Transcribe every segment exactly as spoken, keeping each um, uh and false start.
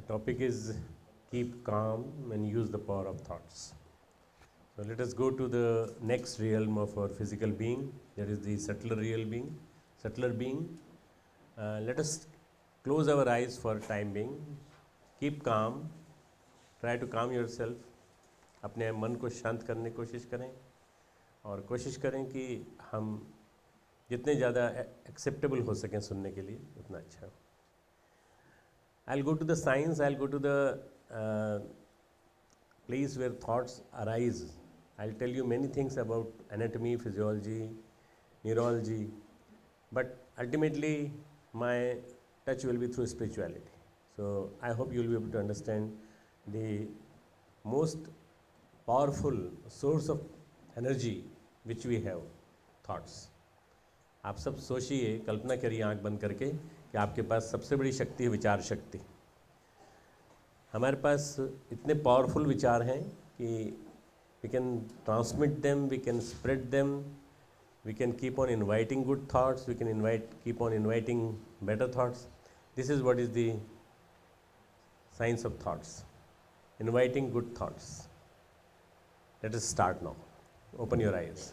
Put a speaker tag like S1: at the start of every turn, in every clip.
S1: topic is keep calm and use the power of thoughts. So let us go to the next realm of our physical being, that is the subtler real being, subtler being. Uh, let us close our eyes for time being. Keep calm. Try to calm yourself. अपने मन को शांत करने की कोशिश करें और कोशिश करें कि हम जितने ज़्यादा एक्सेप्टेबल हो सकें सुनने के लिए उतना अच्छा. I'll go to the science, I'll go to the uh, place where thoughts arise. I'll tell you many things about anatomy, physiology, neurology, but ultimately my touch will be through spirituality. So I hope you will be able to understand the most powerful source of energy which we have, thoughts. आप सब सोचिए, कल्पना करिए आंख बंद करके कि आपके पास सबसे बड़ी शक्ति है विचार शक्ति. हमारे पास इतने पावरफुल विचार हैं कि we can transmit them, we can spread them, we can keep on inviting good thoughts, we can invite, keep on inviting better thoughts. This is what is the science of thoughts, inviting good thoughts. Let us start now. Open your eyes.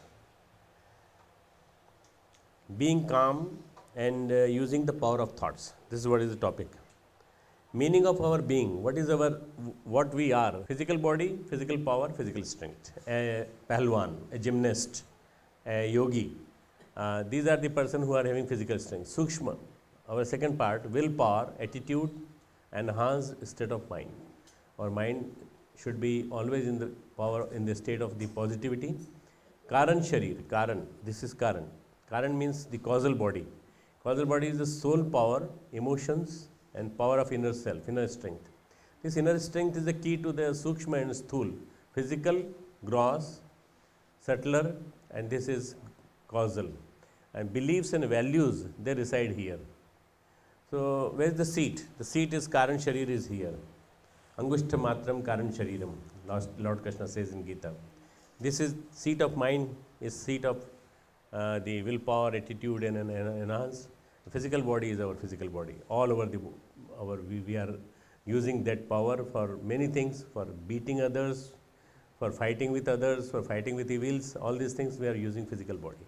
S1: Being calm and uh, using the power of thoughts. This is what is the topic. Meaning of our being. What is our, what we are? Physical body, physical power, physical strength. A pahalwan, a gymnast, a yogi. Uh, these are the person who are having physical strength. Sukshma, our second part, willpower, attitude, enhanced state of mind. Our mind should be always in the power, in the state of the positivity. Karan Sharir, Karan, this is Karan. Karan means the causal body. Causal body is the soul power, emotions, and power of inner self, inner strength. This inner strength is the key to the Sukshma and Sthul, physical, gross, subtler, and this is causal. And beliefs and values, they reside here. So, where is the seat? The seat is Karan Sharir is here. Angushta Matram Karan Shariram, Lord Krishna says in Gita. This is seat of mind, is seat of uh, the willpower, attitude, and, and, and enhance. The physical body is our physical body. All over the our we, we are using that power for many things, for beating others, for fighting with others, for fighting with evils. All these things we are using physical body.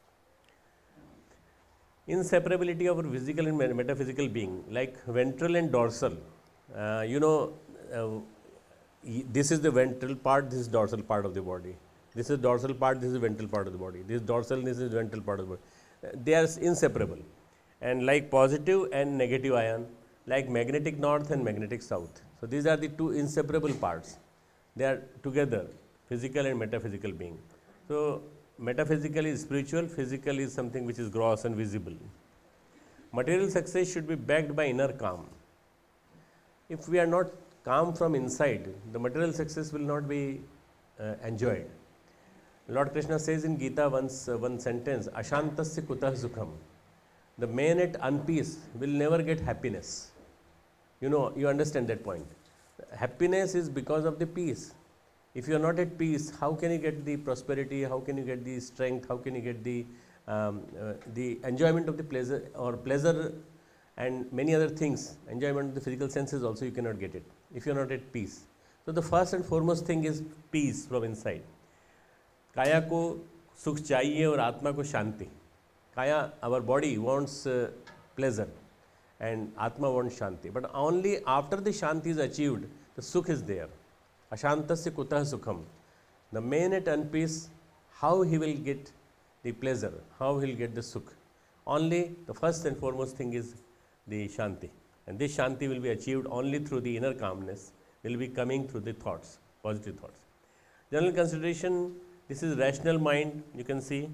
S1: Inseparability of our physical and metaphysical being, like ventral and dorsal. Uh, you know, uh, this is the ventral part, this is dorsal part of the body. This is dorsal part, this is ventral part of the body. This is dorsal, this is ventral part of the body. Uh, they are inseparable. And like positive and negative ion, like magnetic north and magnetic south. So these are the two inseparable parts. They are together, physical and metaphysical being. So metaphysical is spiritual, physical is something which is gross and visible. Material success should be backed by inner calm. If we are not calm from inside, the material success will not be uh, enjoyed. Lord Krishna says in Gita once, uh, one sentence, Ashantasya kutah sukham. The man at unpeace will never get happiness. You know, you understand that point. Happiness is because of the peace. If you are not at peace, how can you get the prosperity? How can you get the strength? How can you get the, um, uh, the enjoyment of the pleasure or pleasure and many other things? Enjoyment of the physical senses also you cannot get it if you are not at peace. So the first and foremost thing is peace from inside. काया को सुख चाहिए और आत्मा को शांति. Kaya, our body wants uh, pleasure and Atma wants Shanti. But only after the Shanti is achieved, the Sukh is there. Ashantasya kutah sukham. The man at unpeace, how he will get the pleasure, how he will get the Sukh. Only the first and foremost thing is the Shanti. And this Shanti will be achieved only through the inner calmness, will be coming through the thoughts, positive thoughts. General consideration, this is rational mind, you can see.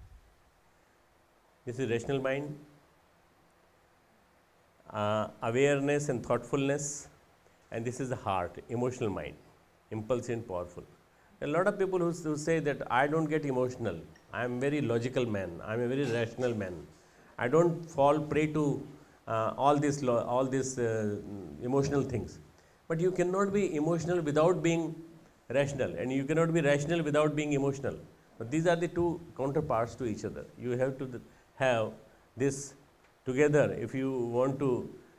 S1: This is rational mind, uh, awareness and thoughtfulness, and this is the heart, emotional mind, impulsive and powerful. A lot of people who, who say that I don't get emotional, I am a very logical man, I am a very rational man. I don't fall prey to uh, all these all these uh, emotional things. But you cannot be emotional without being rational, and you cannot be rational without being emotional. But these are the two counterparts to each other. You have to have this together if you want to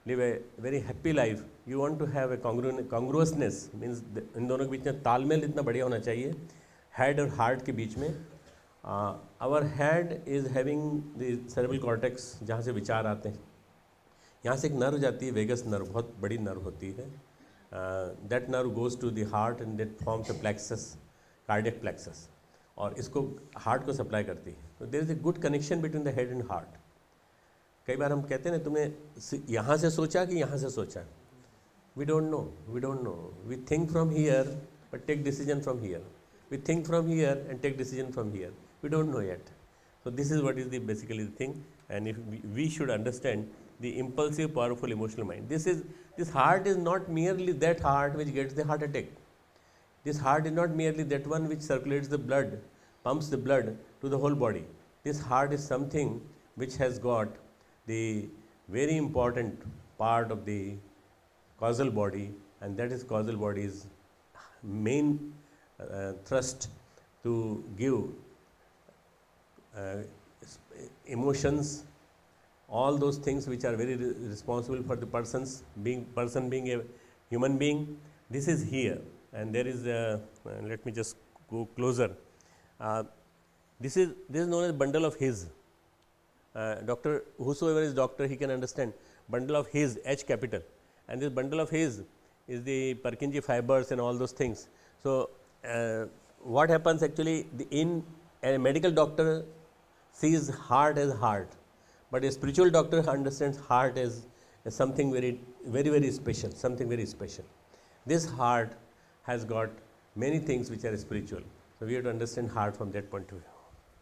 S1: live a very happy life, you want to have a congru congruousness, means इन दोनों के बीच में तालमेल इतना बढ़िया होना चाहिए head और heart के बीच में. uh, our head is having the cerebral cortex, जहाँ से विचार आते हैं. यहाँ से एक नर्व जाती है, वेगस नर्व, बहुत बड़ी नर्व होती है. That nerve goes to the heart and that forms a plexus, cardiac plexus, और इसको हार्ट को सप्लाई करती है. तो there is a good connection between the head and heart. कई बार हम कहते हैं ना, तुमने यहाँ से सोचा कि यहाँ से सोचा. We don't know, we don't know. We think from here but take decision from here. We think from here and take decision from here. We don't know yet. So this is what is the basically the thing, and if we, we should understand the impulsive, powerful, emotional mind. This is this heart is not merely that heart which gets the heart attack. This heart is not merely that one which circulates the blood, pumps the blood to the whole body. This heart is something which has got the very important part of the causal body, and that is causal body's main uh, thrust to give Uh, emotions, all those things which are very re responsible for the person's being person being a human being. This is here, and there is a, uh, let me just go closer. Uh, this is this is known as bundle of his. Uh, doctor, whosoever is doctor, he can understand bundle of his, H capital, and this bundle of his is the Purkinje fibers and all those things. So uh, what happens actually, the, in a medical doctor sees heart as heart, but a spiritual doctor understands heart as, as something very very very special, something very special. This heart has got many things which are spiritual, so we have to understand heart from that point of view.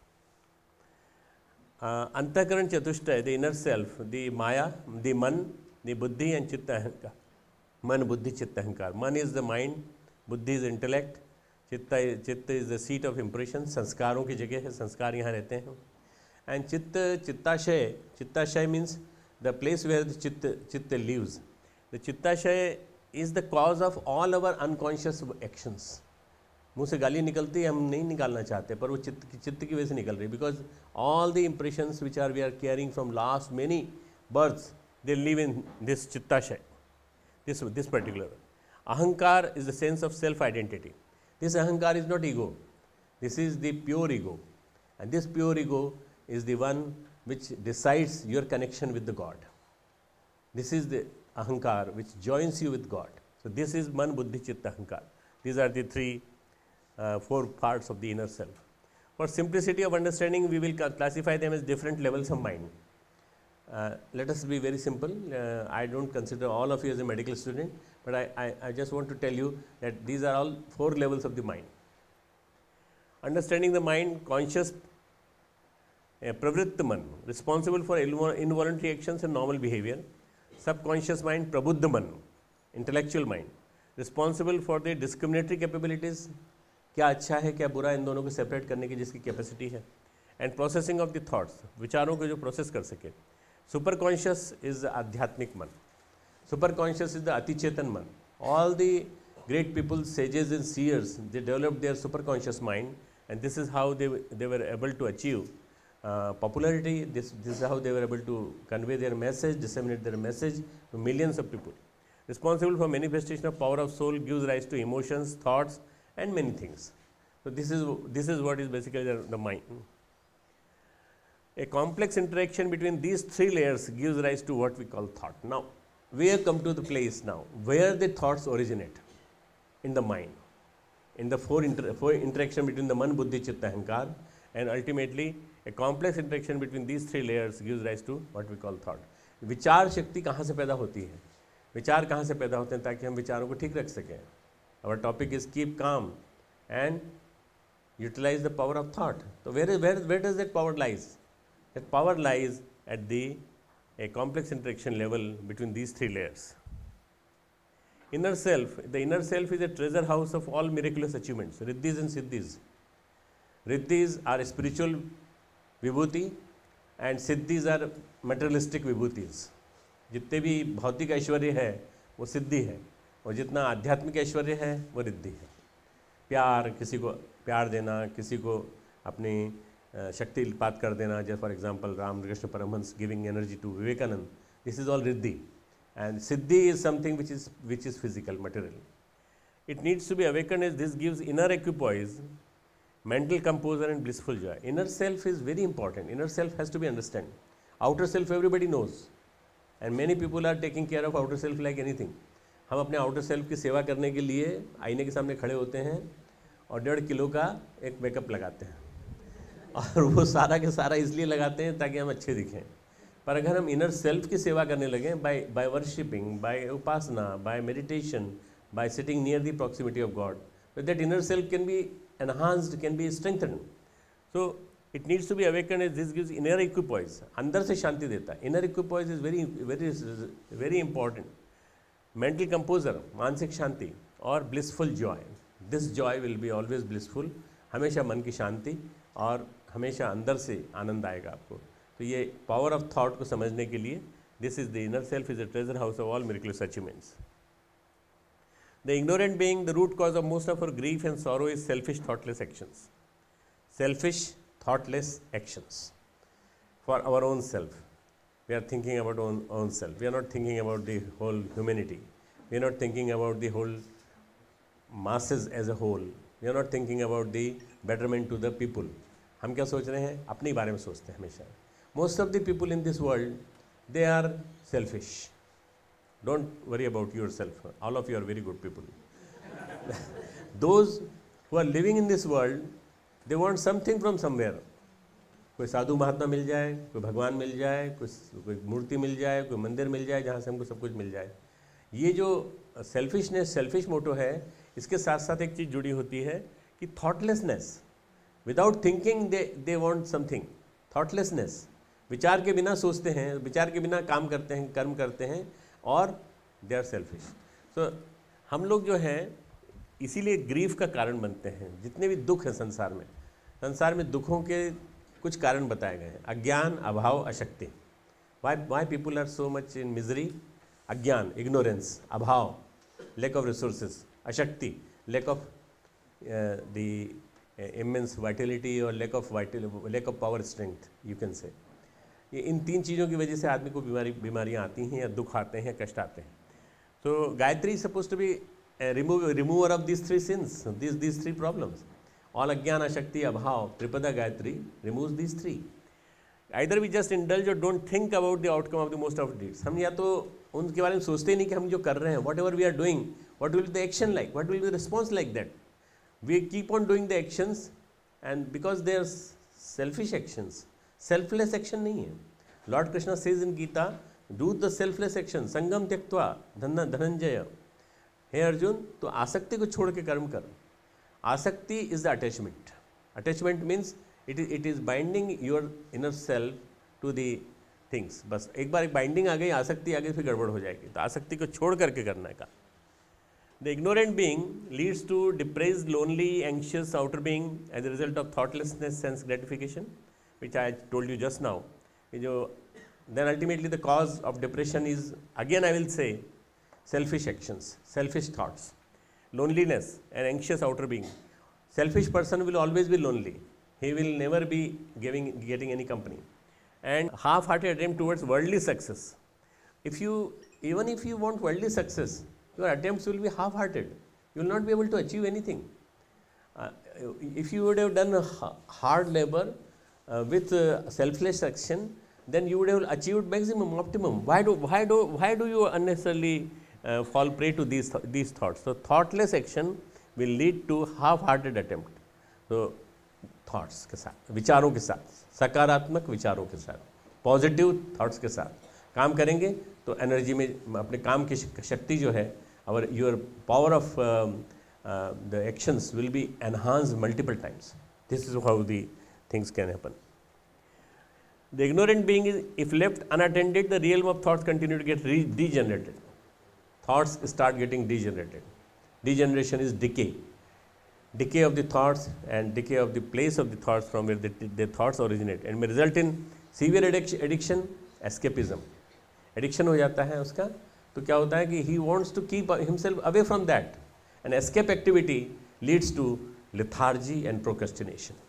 S1: uh, Antakaran Chatushtay, the inner self, the Maya, the Man, the Buddhi and Chitta Ahankar. Man, Buddhi, Chitta Ahankar. Man is the mind, Buddhi is intellect, Chitta Chitta is the seat of impression. संस्कारों की जगह है, संस्कार यहाँ रहते हैं. And Chitta, Chittashaya, Chittashaya means the place where the Chitta, Chitta lives. The Chittashaya is the cause of all our unconscious actions. मुँह से गाली निकलती है, हम नहीं निकालना चाहते, पर वो चित्त की चित्त की वजह से निकल रही. Because all the impressions which are we are carrying from last many births, they live in this Chittashaya, this, this particular. Ahankar is the sense of self-identity. This Ahankar is not ego. This is the pure ego. And this pure ego is the one which decides your connection with the God. This is the Ahankar which joins you with God. So this is Man, Buddhi, Chitta, Ahankar. These are the three, uh, four parts of the inner self. For simplicity of understanding, we will classify them as different levels of mind. Uh, let us be very simple. Uh, I don't consider all of you as a medical student, but I, I, I just want to tell you that these are all four levels of the mind. Understanding the mind, conscious, uh, pravritta man, responsible for involuntary actions and normal behavior. Subconscious mind, prabuddha man, intellectual mind, responsible for the discriminatory capabilities, क्या अच्छा है क्या बुरा इन दोनों को separate करने की जिसकी कैपेसिटी है. And processing of the thoughts, विचारों को जो प्रोसेस कर सके. सुपर कॉन्शियस इज आध्यात्मिक मन. सुपर कॉन्शियस इज द अतिचेतन मन. All the great people, sages and seers, they developed their super conscious mind, and this is how they they were able to achieve popularity. This this is how they were able to convey their message, disseminate their message to millions of people. Responsible for manifestation of power of soul, gives rise to emotions, thoughts and many things. So this is this is what is basically the, the mind. A complex interaction between these three layers gives rise to what we call thought. Now we have come to the place now where the thoughts originate in the mind, in the four, inter, four interaction between the man, buddhi, chitta, ahankar, and ultimately a complex interaction between these three layers gives rise to what we call thought. विचार शक्ति कहाँ से पैदा होती है? विचार कहाँ से पैदा होते हैं ताकि हम विचारों को ठीक रख सकें? Our topic is keep calm and utilize the power of thought. So where is where where does that power lies? That power lies at the a complex interaction level between these three layers. Inner self. The inner self is a treasure house of all miraculous achievements, riddhis and siddhis. Riddhis are spiritual vibhuti and siddhis are materialistic vibhutis. जितने भी भौतिक ऐश्वर्य है वो सिद्धि है, और जितना आध्यात्मिक ऐश्वर्य है वो रिद्धि है. प्यार, किसी को प्यार देना, किसी को अपनी शक्ति पात कर देना, जैसे for example Ramakrishna Paramahamsa giving energy to Vivekananda, this is all Riddhi. and Siddhi is something which is, which is physical, material. It needs to be awakened as this gives inner equipoise, mental composure and blissful joy. Inner self is very important. Inner self has to be understood. Outer self everybody knows, and many people are taking care of outer self like anything. हम अपने outer self की सेवा करने के लिए आईने के सामने खड़े होते हैं और डेढ़ किलो का एक मेकअप लगाते हैं, और वो सारा के सारा इसलिए लगाते हैं ताकि हम अच्छे दिखें. पर अगर हम इनर सेल्फ की सेवा करने लगें बाय बाय वर्शिपिंग, बाय उपासना, by meditation, by sitting near the proximity of God, that inner self can be enhanced, can be strengthened. So it needs to be awaken as this gives inner equipoise, अंदर से शांति देता है. Inner equipoise is very very very important. Mental composure, मानसिक शांति, और blissful joy. This joy will be always blissful, हमेशा मन की शांति और हमेशा अंदर से आनंद आएगा आपको. तो ये पावर ऑफ थॉट को समझने के लिए this is the inner self is the treasure house of all miraculous achievements. The ignorant being the root cause of most of our grief and sorrow is selfish thoughtless actions. Selfish thoughtless actions for our own self. We are thinking about own own self. We are not thinking about the whole humanity. We are not thinking about the whole masses as a whole. We are not thinking about the betterment to the people. हम क्या सोच रहे हैं? अपने बारे में सोचते हैं हमेशा. Most of the people in this world, they are selfish. Don't worry about yourself. All of you are very good people. Those who are living in this world, they want something from somewhere. कोई साधु महात्मा मिल जाए, कोई भगवान मिल जाए, कोई कोई मूर्ति मिल जाए, कोई मंदिर मिल जाए जहाँ से हमको सब कुछ मिल जाए. ये जो सेल्फिशनेस, सेल्फिश मोटो है, इसके साथ साथ एक चीज़ जुड़ी होती है कि thoughtlessness. Without thinking they they want something. Thoughtlessness, विचार के बिना सोचते हैं, विचार के बिना काम करते हैं, कर्म करते हैं, और दे आर सेल्फिश. सो हम लोग जो हैं इसीलिए ग्रीफ का कारण बनते हैं. जितने भी दुख हैं संसार में, संसार में दुखों के कुछ कारण बताए गए हैं. अज्ञान, अभाव, अशक्ति. Why why people are so much in misery? अज्ञान, इग्नोरेंस, अभाव, लैक ऑफ रिसोर्सेज, अशक्ति, lack of the immense vitality और lack of vital lack of power strength, you can say. ये इन तीन चीज़ों की वजह से आदमी को बीमारी बीमारियाँ आती हैं, या दुख आते हैं, कष्ट आते हैं. तो Gayatri is suppose to be remove remover of these three sins, these these three problems. All ajnana, shakti, abhav, tripada gayatri removes these three. Either we just indulge or don't think about the outcome of the most of deeds. हम या तो उनके बारे में सोचते ही नहीं कि हम जो कर रहे हैं, whatever we are doing, what will be the action like, what will be the response like that. We keep on doing the actions, and because they are selfish actions, selfless action नहीं है. Lord Krishna says in Gita, do the selfless action, sangam tyaktva dhananjaya. हे अर्जुन, तो आसक्ति को छोड़ के कर्म कर. आसक्ति is the attachment. Attachment means it is it is binding your inner self to the things. बस एक बार एक बाइंडिंग आ गई, आसक्ति आ गई, फिर गड़बड़ हो जाएगी. तो आसक्ति को छोड़ करके करने का. The ignorant being leads to depressed, lonely, anxious outer being as a result of thoughtlessness, sense gratification, which I told you just now. ये जो then ultimately the cause of depression is, again I will say, selfish actions, selfish thoughts, loneliness and anxious outer being. Selfish person will always be lonely. He will never be giving getting any company. And half-hearted attempt towards worldly success. If you, even if you want worldly success, your attempts will be half-hearted. You will not be able to achieve anything. Uh, if you would have done hard labor uh, with uh, selfless action, then you would have achieved maximum, optimum. Why do why do why do you unnecessarily Uh, fall prey to these th these thoughts? So thoughtless action will lead to half-hearted attempt. So thoughts के साथ, विचारों के साथ, सकारात्मक विचारों के साथ, positive thoughts के साथ काम करेंगे तो एनर्जी में अपने काम की शक्ति जो है, और your power of the actions will be enhanced multiple times. This is how the things can happen. The ignorant being is, if left unattended, the realm of thoughts continue to get degenerated. Thoughts start getting degenerated. Degeneration is decay. Decay of the thoughts and decay of the place of the thoughts from where the, the thoughts originate, and may result in severe addiction, escapism. Addiction हो जाता है उसका, तो क्या होता है कि he wants to keep himself away from that, and escape activity leads to lethargy and procrastination.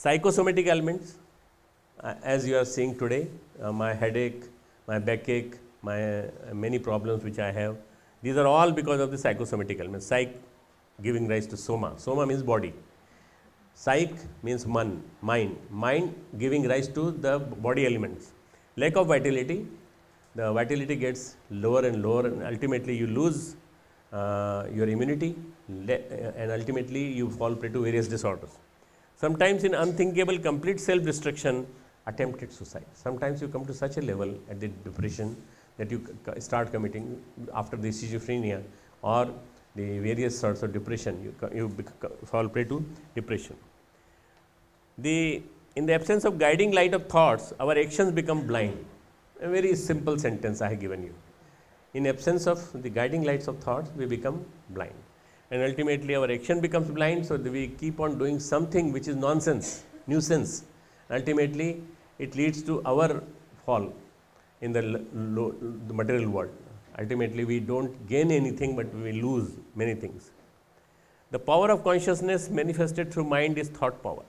S1: Psychosomatic elements, uh, as you are seeing today, uh, my headache, my backache, my uh, many problems which I have. These are all because of the psychosomatic elements. Psych giving rise to soma. Soma means body. Psych means man, mind. Mind giving rise to the body elements. Lack of vitality, the vitality gets lower and lower, and ultimately you lose uh, your immunity, and ultimately you fall prey to various disorders. Sometimes in unthinkable complete self-destruction, attempted suicide. Sometimes you come to such a level at the depression that you start committing after the schizophrenia or the various sorts of depression, you, you fall prey to depression. The, in the absence of guiding light of thoughts, our actions become blind. A very simple sentence I have given you. In absence of the guiding lights of thoughts, we become blind. And ultimately our action becomes blind, so that we keep on doing something which is nonsense, nuisance. Ultimately, it leads to our fall in the, lo the material world. Ultimately, we don't gain anything, but we lose many things. The power of consciousness manifested through mind is thought power.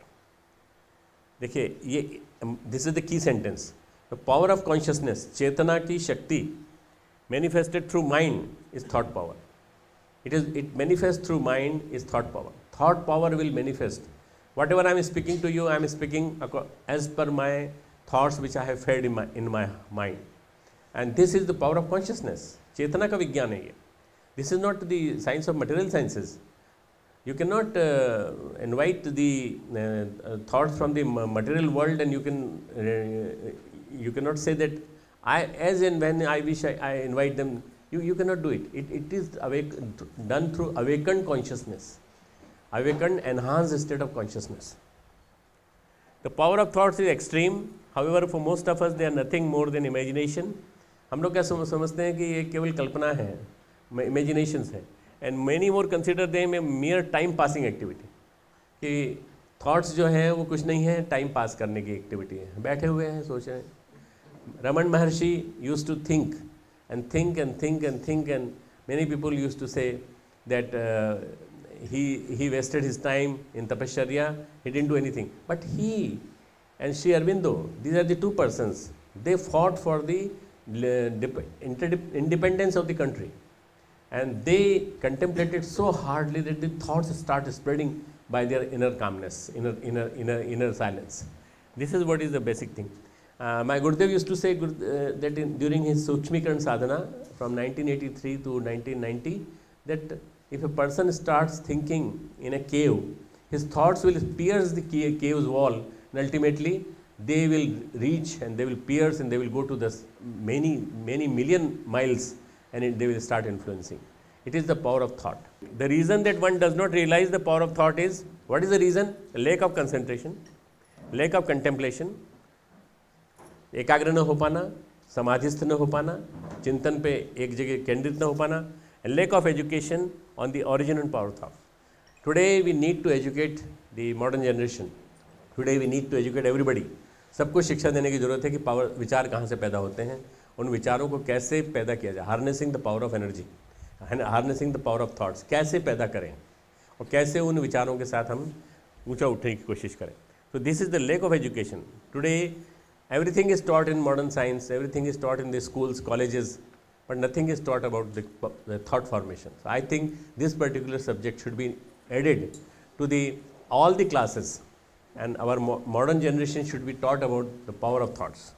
S1: देखिए ये this is the key sentence. The power of consciousness, चेतना की शक्ति, manifested through mind is thought power. It is it manifests through mind is thought power. Thought power will manifest. Whatever I am speaking to you, I am speaking as per my thoughts which I have fed in my in my mind. And this is the power of consciousness. चेतना का विज्ञान है ये. This is not the science of material sciences. You cannot uh, invite the uh, thoughts from the material world, and you can uh, you cannot say that I, as and when I wish I, I invite them. You, you cannot do it. It, it is awake, done through awakened consciousness, awakened, enhanced state of consciousness. The power of thoughts is extreme. However, for most of us, they are nothing more than imagination. हम लोग क्या समझते हैं कि ये केवल कल्पना है, imaginations है, and many more consider them a mere time passing activity. कि thoughts जो है वो कुछ नहीं है, time pass करने की activity है. बैठे हुए हैं, सोच रहे हैं. Raman Maharshi used to think and think and think and think, and many people used to say that uh, he, he wasted his time in tapasya, he didn't do anything. But he and Sri Aurobindo, these are the two persons, they fought for the independence of the country, and they contemplated so hardly that the thoughts started spreading by their inner calmness, inner, inner, inner, inner silence. This is what is the basic thing. Uh, my Gurudev used to say uh, that in, during his Sukshmikaran sadhana from nineteen eighty-three to nineteen ninety, that if a person starts thinking in a cave, his thoughts will pierce the cave's wall, and ultimately they will reach and they will pierce and they will go to the many, many million miles, and it, they will start influencing. It is the power of thought. The reason that one does not realize the power of thought is, what is the reason? Lack of concentration, lack of contemplation, एकाग्र न हो पाना, समाधिस्थ न हो पाना, चिंतन पे एक जगह केंद्रित न हो पाना, and lack of education on the origin and power of thought. Today we need to educate the modern generation. Today we need to educate everybody. सबको शिक्षा देने की ज़रूरत है कि पावर विचार कहाँ से पैदा होते हैं, उन विचारों को कैसे पैदा किया जाए. Harnessing the power of energy, harnessing the power of thoughts, कैसे पैदा करें और कैसे उन विचारों के साथ हम ऊंचा उठने की कोशिश करें. So this is the lack of education. Today everything is taught in modern science, everything is taught in the schools, colleges, but nothing is taught about the, the thought formation. So I think this particular subject should be added to the all the classes, and our mo modern generation should be taught about the power of thoughts.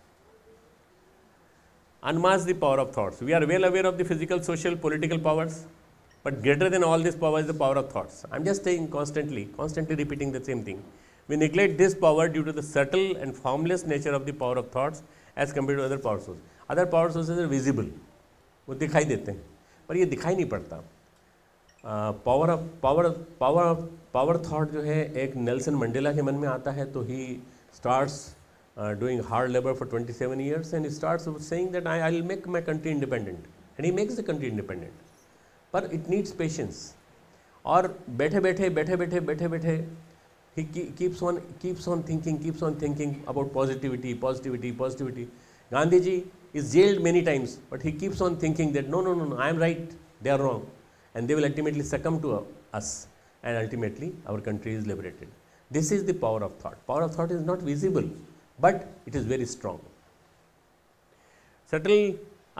S1: Unmask the power of thoughts. We are well aware of the physical, social, political powers, but greater than all this power is the power of thoughts. I am just saying constantly, constantly repeating the same thing. We neglect this power due to the subtle and formless nature of the power of thoughts as compared to other power sources. Other power sources are visible, वो दिखाई देते हैं, पर ये दिखाई नहीं पड़ता. Power of power power of power thought जो है एक नेल्सन मंडेला के मन में आता है, तो ही starts doing hard labour for twenty-seven years and he starts saying that I will make my country independent, and he makes the country independent. पर it needs patience. और बैठे बैठे बैठे बैठे बैठे बैठे he keeps on keeps on thinking, keeps on thinking about positivity, positivity, positivity. Gandhiji is jailed many times, but he keeps on thinking that no, no, no, no, I am right, they are wrong, and they will ultimately succumb to us, and ultimately our country is liberated. This is the power of thought. Power of thought is not visible, but it is very strong. Subtle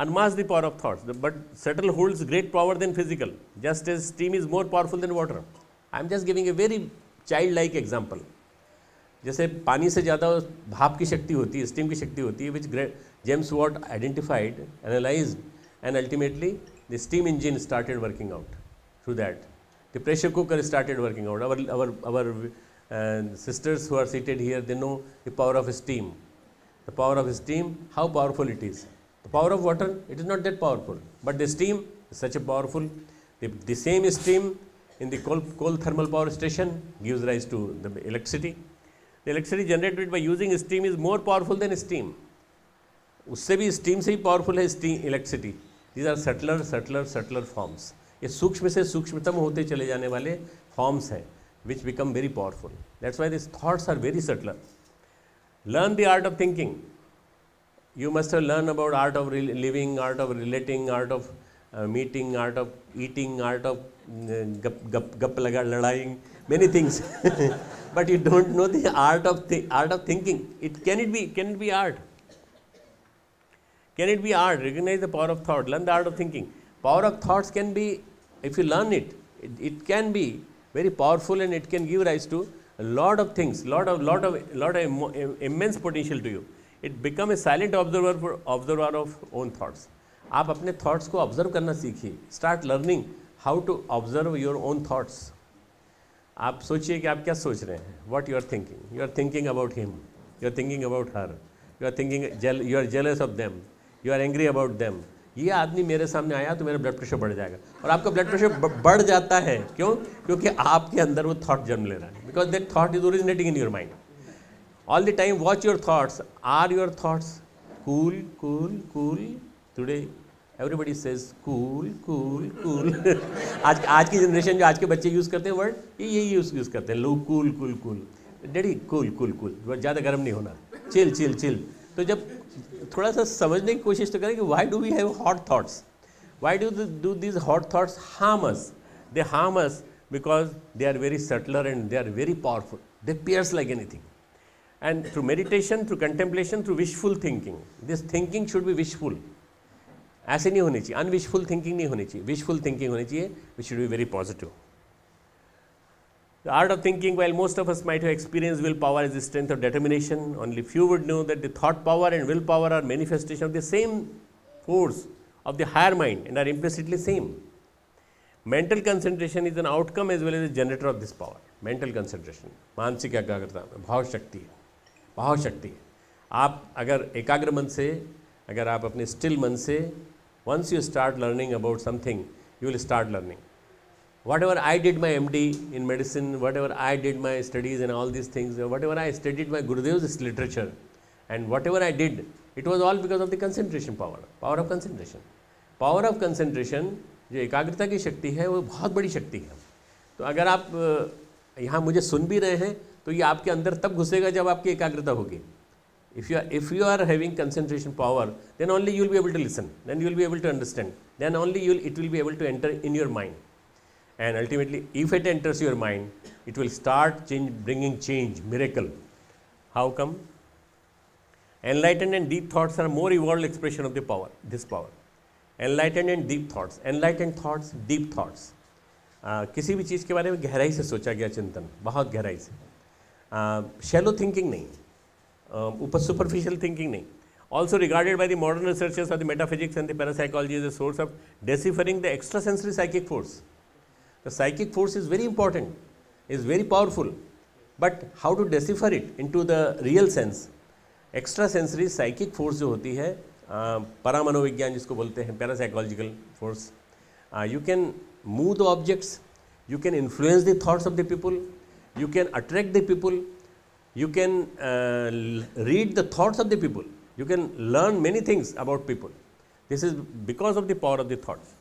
S1: unmask the power of thoughts. But subtle holds great power than physical, just as steam is more powerful than water. I am just giving a very child-like example. जैसे पानी से ज़्यादा भाप की शक्ति होती है, steam की शक्ति होती है, which James Watt identified, analyzed, and ultimately the steam engine started working out through that. The pressure cooker started working out. Our, our, our uh, sisters who are seated here, they know the power of steam. The power of steam, how powerful it is. The power of water, it is not that powerful. But the steam is such a powerful, the, the same steam in the coal, coal thermal power station gives rise to the electricity. The electricity generated by using steam is more powerful than steam. उससे भी steam से ही powerful है steam electricity. These are subtler, subtler, subtler forms. ये सूक्ष्म से सूक्ष्मतम होते चले जाने वाले forms हैं, which become very powerful. That's why these thoughts are very subtler. Learn the art of thinking. You must have learned about art of living, art of relating, art of uh, meeting, art of eating, art of uh, gup gup gup laga ladaying, many things. But you don't know the art of th art of thinking. It can it be can it be art? Can it be art? Recognize the power of thought. Learn the art of thinking. Power of thoughts can be, if you learn it, it, it can be very powerful and it can give rise to a lot of things, lot of lot of lot of immense potential to you. It become a silent observer for observer of own thoughts. आप अपने thoughts को observe करना सीखिए. Start learning how to observe your own thoughts. आप सोचिए कि आप क्या सोच रहे हैं. What you are thinking? You are thinking about him. You are thinking about her. You are thinking, you are jealous of them. You are angry about them. ये आदमी मेरे सामने आया तो मेरा ब्लड प्रेशर बढ़ जाएगा. और आपका ब्लड प्रेशर बढ़ जाता है. क्यों? क्योंकि आपके अंदर वो थॉट जन्म ले रहा है. Because that thought is originating in your mind. All the time watch your thoughts. Are your thoughts cool, cool, cool? Today everybody says cool, cool, cool. आज आज की जनरेशन जो आज के बच्चे यूज़ करते हैं वर्ड, ये यही यूज़ यूज़ करते हैं. लो cool cool cool. Daddy cool cool cool. ज़्यादा गर्म नहीं होना. Chill chill chill. तो जब थोड़ा सा समझने की कोशिश तो करें कि why do we have hot thoughts? Why do the, do these hot thoughts harm us? They harm us because they are very subtler and they are very powerful. They pierce like anything. And through meditation, through contemplation, through wishful thinking, this thinking should be wishful. ऐसे नहीं होनी चाहिए. Unwishful thinking नहीं होनी चाहिए. Wishful thinking होनी चाहिए, which should be very positive. The art of thinking, while most of us might have experienced willpower as the strength of determination, only few would know that the thought power and willpower are manifestation of the same force of the higher mind and are implicitly same. Mental concentration is an outcome as well as a generator of this power. Mental concentration, मानसिक एकाग्रता, भाव शक्ति है, भाव शक्ति है. आप अगर एकाग्र मन से, अगर आप अपने स्टिल मन से, once you start learning about something, you will start learning. Whatever I did my M D in medicine, whatever I did my studies and all these things, whatever I studied my Gurudev's literature, and whatever I did, it was all because of the concentration power, power of concentration. Power of concentration, जो एकाग्रता की शक्ति है, वो बहुत बड़ी शक्ति है. तो अगर आप यहाँ मुझे सुन भी रहे हैं, तो ये आपके अंदर तब घुसेगा जब आपकी एकाग्रता होगी. If you are, if you are having concentration power, then only you will be able to listen. Then you will be able to understand. Then only you will, it will be able to enter in your mind. And ultimately, if it enters your mind, it will start change, bringing change, miracle. How come? Enlightened and deep thoughts are more evolved expression of the power, this power. Enlightened and deep thoughts. Enlightened thoughts, deep thoughts. Uh, किसी भी चीज़ के बारे में गहराई से सोचा गया चिंतन, बहुत गहराई से. Shallow thinking नहीं, ऊपर uh, superficial thinking नहीं. Also regarded by the modern researchers of the metaphysics and the parapsychology as a source of deciphering the extrasensory psychic force. The psychic force is very important, is very powerful, but how to decipher it into the real sense? Extrasensory psychic force जो होती है, परामनोविज्ञान जिसको बोलते हैं, parapsychological force. Uh, you can move the objects, you can influence the thoughts of the people, you can attract the people, you can uh, read the thoughts of the people, you can learn many things about people. This is because of the power of the thoughts.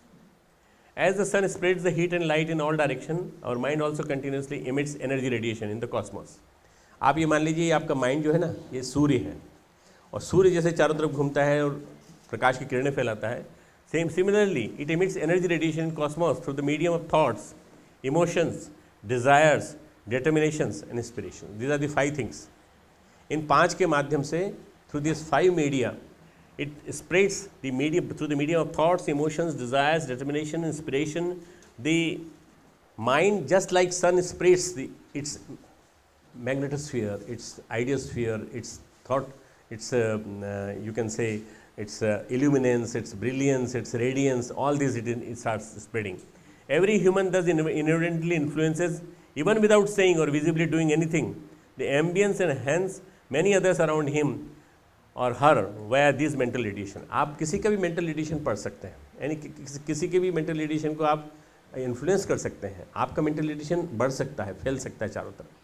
S1: As the sun spreads the heat and light in all direction, our mind also continuously emits energy radiation in the cosmos. आप ये मान लीजिए आपका mind जो है ना, ये सूर्य है, और सूर्य जैसे चारों तरफ घूमता है और प्रकाश की किरणें फैलाता है, same similarly it emits energy radiation in cosmos through the medium of thoughts, emotions, desires, determinations and inspirations. These are the five things. इन पांच के माध्यम से, through these five media, It spreads the medium through the medium of thoughts, emotions, desires, determination, inspiration. The mind, just like sun, spreads the, its magnetosphere, its ideosphere, its thought, its uh, uh, you can say its uh, illuminance, its brilliance, its radiance. All these it, it starts spreading. Every human thus inherently influences, even without saying or visibly doing anything, the ambience and hence many others around him और हर via this mental addition. आप किसी का भी mental addition पढ़ सकते हैं, यानी कि, किसी, किसी के भी मेंटल एडिशन को आप इन्फ्लुएंस कर सकते हैं. आपका मेंटल एडिशन बढ़ सकता है, फैल सकता है चारों तरफ.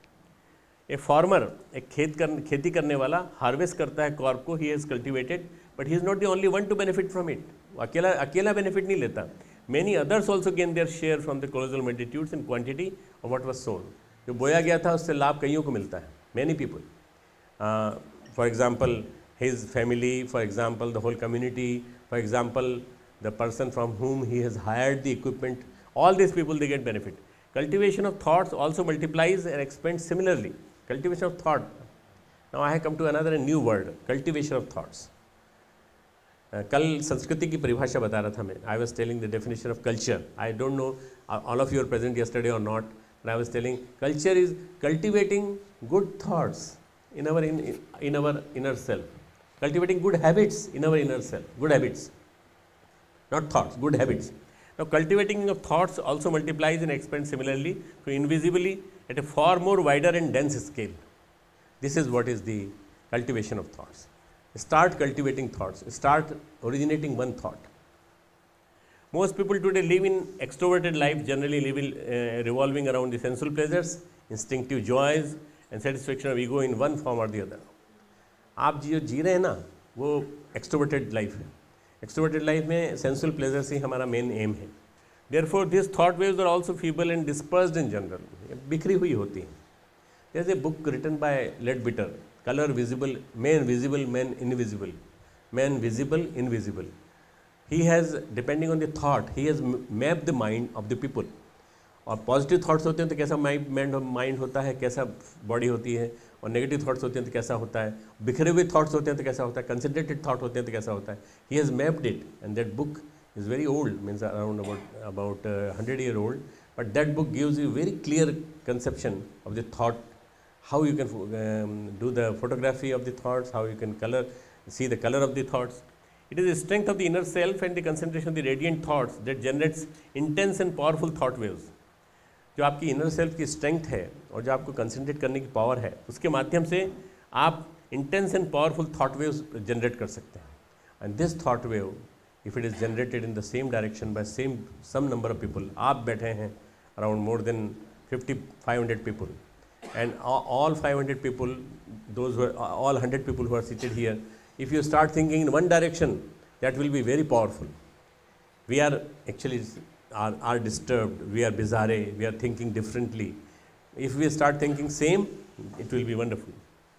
S1: ए फार्मर, एक खेत कर खेती करने वाला हार्वेस्ट करता है क्रॉप को, he has cultivated, but he is not the only one to benefit from it. अकेला अकेला बेनिफिट नहीं लेता. Many others also gain their share from the colossal multitudes in quantity of what was sown. जो बोया गया था उससे लाभ कईयों को मिलता है. Many people, for example his family, for example the whole community, for example the person from whom he has hired the equipment, all these people they get benefit. Cultivation of thoughts also multiplies and expands similarly. Cultivation of thought. Now I have come to another new word, cultivation of thoughts. uh, कल संस्कृति की परिभाषा बता रहा था मैं. I was telling the definition of culture. I don't know uh, all of you are present yesterday or not, but I was telling culture is cultivating good thoughts in our in, in our inner self, cultivating good habits in our inner self. Good habits, not thoughts, good habits. Now cultivating of thoughts also multiplies and expands similarly to invisibly at a far more wider and dense scale. This is what is the cultivation of thoughts. Start cultivating thoughts, start originating one thought. Most people today live in extroverted life, generally live in, uh, revolving around the sensual pleasures, instinctive joys and satisfaction of ego in one form or the other. आप जो जी रहे हैं ना, वो extroverted life है. Extroverted life में sensual pleasures ही हमारा मेन एम है. Therefore this thought waves are also feeble and dispersed in general, बिखरी हुई होती हैं. There is a book written by Leadbeater, colour visible, man visible, man invisible, man visible, invisible. He has, depending on the thought, he has map the mind of the people. और positive thoughts होते हैं तो कैसा mind mind होता है, कैसा body होती है, और नेगेटिव थॉट्स होते हैं तो कैसा होता है, बिखरे हुए थॉट्स होते हैं तो कैसा होता है, कंसंट्रेटेड थॉट होते हैं तो कैसा होता है. He has mapped it and that book is very old, means around about about hundred year old, but that book gives you very clear conception of the thought, how you can do the photography of the thoughts, how you can colour see the colour of the thoughts. It is the strength of the inner self and the concentration of the radiant thoughts that generates intense and powerful thought waves. जो आपकी inner self की strength है और जो आपको concentrate करने की power है, उसके माध्यम से आप intense and powerful thought waves generate कर सकते हैं. And this thought wave, if it is generated in the same direction by same some number of people, आप बैठे हैं around more than fifty five hundred people, and all five hundred people, those all hundred people who are seated here, if you start thinking in one direction, that will be very powerful. We are actually are, are disturbed, we are bizarre, we are thinking differently. If we start thinking same, it will be wonderful.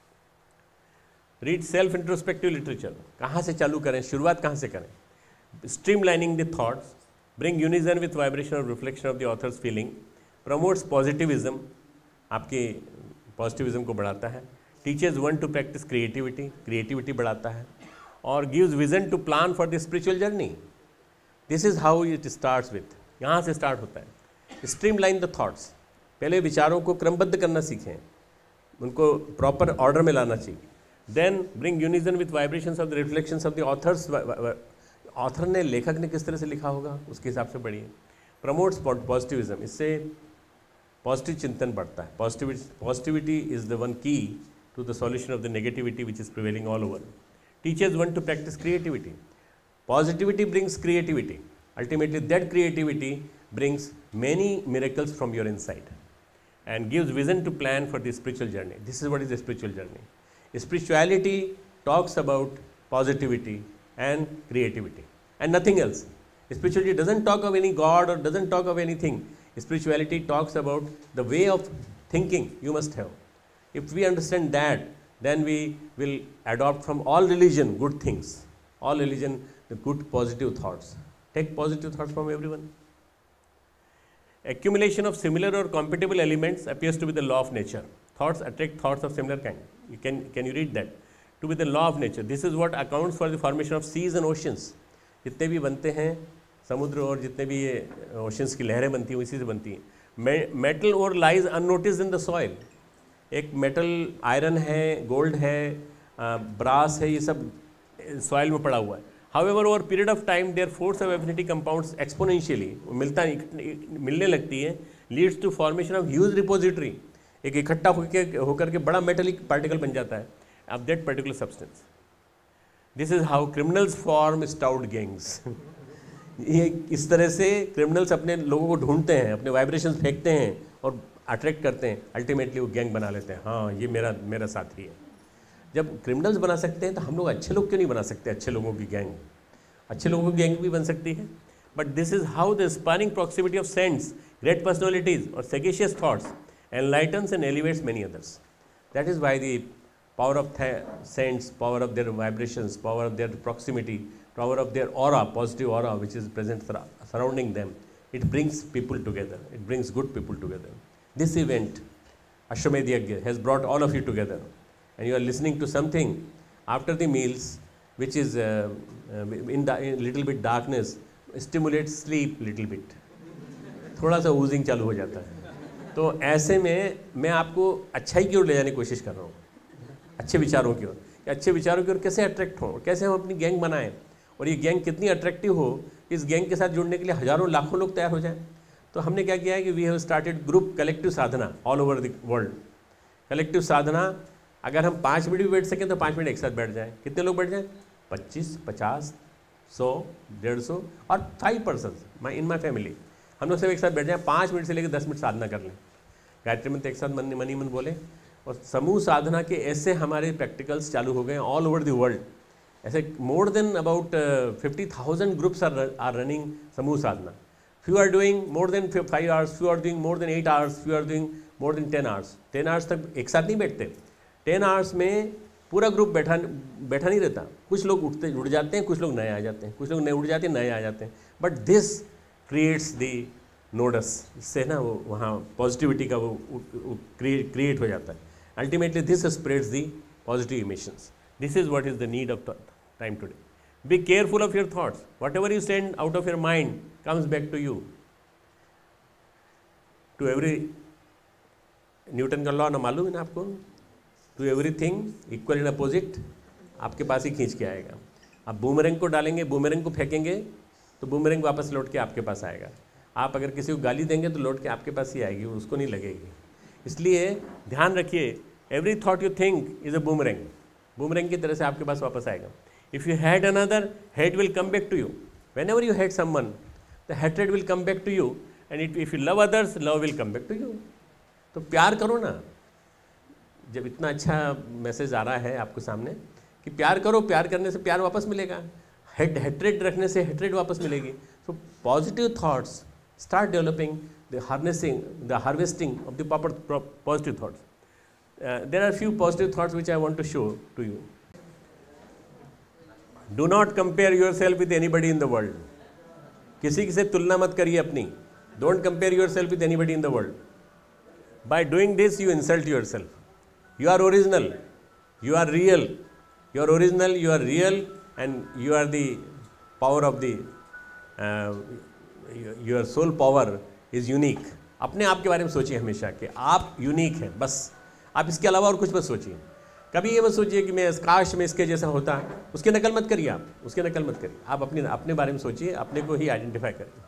S1: Read self-introspective literature. कहाँ से चालू करें, शुरुआत कहाँ से करें? Streamlining the thoughts, bring unison with vibration or reflection of the author's feeling, promotes positivism, आपके positivism को बढ़ाता है. Teaches one to practice creativity, creativity बढ़ाता है, और gives vision to plan for the spiritual journey. This is how it starts with. यहाँ से start होता है. Streamline the thoughts. पहले विचारों को क्रमबद्ध करना सीखें, उनको proper order में लाना चाहिए. Then bring unison with vibrations of the reflections of the authors. Author ने, लेखक ने किस तरह से लिखा होगा उसके हिसाब से पढ़िए. Promotes positivism. इससे पॉजिटिव चिंतन बढ़ता है. Positivity is the one key to the solution of the negativity which is prevailing all over. Teaches one to practice creativity. Positivity brings creativity. Ultimately, that creativity brings many miracles from your inside and gives vision to plan for the spiritual journey. This is what is the spiritual journey. Spirituality talks about positivity and creativity and nothing else. Spirituality doesn't talk of any God or doesn't talk of anything. Spirituality talks about the way of thinking you must have. If we understand that, then we will adopt from all religion good things, all religion the good positive thoughts. Take positive thoughts from everyone. Accumulation of similar or compatible elements appears to be the law of nature. Thoughts attract thoughts of similar kind. You can, can you read that? To be the law of nature. This is what accounts for the formation of seas and oceans. जितने भी बनते हैं समुद्र और जितने भी ये oceans की लहरें बनती हैं इसी से बनती हैं. Metal ore lies unnoticed in the soil. एक मेटल आयरन है, गोल्ड है, ब्रास है, ये सब सॉइल में पड़ा हुआ है. However over period of time their force of affinity compounds exponentially मिलता मिलने लगती है, leads to formation of huge repository. एक इकट्ठा होकर होकर के बड़ा मेटलिक पार्टिकल बन जाता है of that particular substance. This is how criminals form stout gangs. ये इस तरह से क्रिमिनल्स अपने लोगों को ढूंढते हैं, अपने वाइब्रेशंस फेंकते हैं और अट्रैक्ट करते हैं. अल्टीमेटली वो गैंग बना लेते हैं. हाँ, ये मेरा मेरा साथी है. जब क्रिमिनल्स बना सकते हैं तो हम लोग अच्छे लोग क्यों नहीं बना सकते? अच्छे लोगों की गैंग, अच्छे लोगों की गैंग भी बन सकती है. But this is how the spawning proximity of saints, great personalities और sagacious thoughts enlightens and elevates many others. That is why the power of saints, power of their vibrations, power of their proximity, power of their aura, positive aura which is present surrounding them, it brings people together. It brings good people together. This event, Ashwamedh Yajna, has brought all of you together, and you are listening to something after the meals, which is uh, uh, in, the, in little bit darkness, stimulates sleep little bit. थोड़ा सा oozing चालू हो जाता है. तो ऐसे में मैं आपको अच्छाई की ओर ले जाने की कोशिश कर रहा हूँ, अच्छे विचारों की ओर. अच्छे विचारों की ओर कैसे अट्रैक्ट हों, कैसे हम अपनी गैंग बनाएं, और ये गैंग कितनी अट्रैक्टिव हो, इस गैंग के साथ जुड़ने के लिए हज़ारों लाखों लोग तैयार हो जाएं. तो हमने क्या किया है कि we have started group collective sadhana all over the world. Collective sadhana, अगर हम पाँच मिनट भी बैठ सकें तो पाँच मिनट एक साथ बैठ जाएँ. कितने लोग बैठ जाएँ? पच्चीस, पचास, सौ, डेढ़ सौ और five person my in my family. हम लोग सब एक साथ बैठ जाएं, पाँच मिनट से लेकर दस मिनट साधना कर लें. गायत्री मंत्र एक साथ मन मनी मन बोले. और समूह साधना के ऐसे हमारे प्रैक्टिकल्स चालू हो गए ऑल ओवर द वर्ल्ड. ऐसे more than about fifty thousand groups are are running समूह sadhana. Few are doing more than five hours, few are doing more than eight hours, few are doing more than ten hours. Ten hours तक एक साथ नहीं बैठते. Ten hours में पूरा group बैठा बैठा नहीं रहता. कुछ लोग उठते उठ जाते हैं, कुछ लोग नए आ जाते हैं, कुछ लोग नए उठ जाते हैं, नए आ जाते हैं. But this creates the nodes. इससे ना वो वहाँ पॉजिटिविटी का वो क्रिएट क्रिएट हो जाता है. Ultimately this spreads the positive emotions. This is what is the need of time today. Be careful of your thoughts. Whatever you send out of your mind comes back to you. To every, Newton का law ना मालूम है ना आपको? To every thing equal in opposite, आपके पास ही खींच के आएगा. आप बूमरैंग को डालेंगे, बूमरैंग को फेंकेंगे तो बूमरैंग वापस लौट के आपके पास आएगा. आप अगर किसी को गाली देंगे तो लौट के आपके पास ही आएगी, उसको नहीं लगेगी. इसलिए ध्यान रखिए, every thought you think is a boomerang. Boomerang की तरह से आपके पास वापस आएगा. If you had another, hate will come back to you. Whenever you hate someone, the hatred will come back to you. And if you love others, love will come back to you. तो प्यार करो ना. जब इतना अच्छा message आ रहा है आपके सामने कि प्यार करो, प्यार करने से प्यार वापस मिलेगा. हेट हेट्रेड रखने से हेट्रेड वापस मिलेगी. So positive thoughts start developing the harnessing, the harvesting of the proper positive thoughts. Uh, there are few positive thoughts which I want to show to you. Do not compare yourself with anybody in the world. किसी से तुलना मत करिए अपनी. Don't compare yourself with anybody in the world. By doing this, you insult yourself. You are original. You are real. You are original. You are real, and you are the power of the. Uh, your soul power is unique. अपने आप के बारे में सोचिए हमेशा कि आप unique हैं, बस. आप इसके अलावा और कुछ मत सोचिए. कभी ये मत सोचिए कि मैं काश में इसके जैसा होता. उसकी नकल मत करिए. आप उसकी नकल मत करिए. आप अपने अपने बारे में सोचिए, अपने को ही आइडेंटिफाई करिए.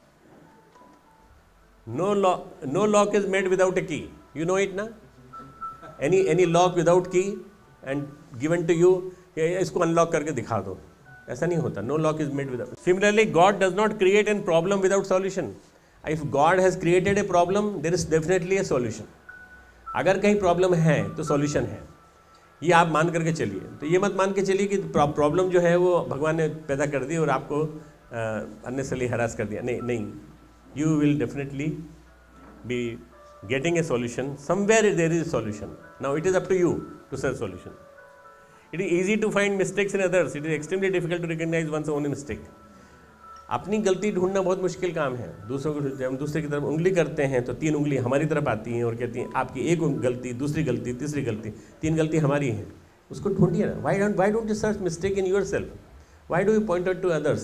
S1: No law no lock is made without a key. You know it ना. Any any lock without key and given to you, इसको अनलॉक करके दिखा दो. ऐसा नहीं होता. No lock is made without. Similarly God does not create an problem without solution. If God has created a problem, there is definitely a solution. अगर कहीं problem है तो सॉल्यूशन है. ये आप मान करके चलिए. तो ये मत मान के चलिए कि प्रॉब्लम जो है वो भगवान ने पैदा कर दी और आपको अननेसेसरली हरास कर दिया. नहीं नहीं, you will definitely be getting a solution. Somewhere there is a solution. Now it is up to you to search solution. It is easy to find mistakes in others. It is extremely difficult to recognize one's own mistake. अपनी गलती ढूंढना बहुत मुश्किल काम है. दूसरों को जब हम दूसरे की तरफ उंगली करते हैं तो तीन उंगली हमारी तरफ आती हैं और कहती हैं आपकी एक गलती, दूसरी गलती, तीसरी गलती, तीन गलती हमारी हैं. उसको ढूंढिए ना. Why don't why don't you search mistake in yourself? Why do you point out to others?